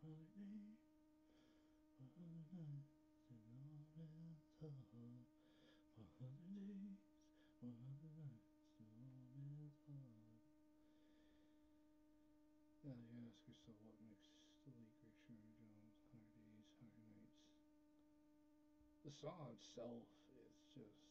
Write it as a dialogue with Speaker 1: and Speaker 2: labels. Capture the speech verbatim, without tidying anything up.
Speaker 1: hundred days, one hundred nights, and all that's all. one hundred days, one hundred nights, and all that's all. Yeah, you ask yourself what makes the late great Shirley Jones, one hundred days, one hundred nights. The song itself is just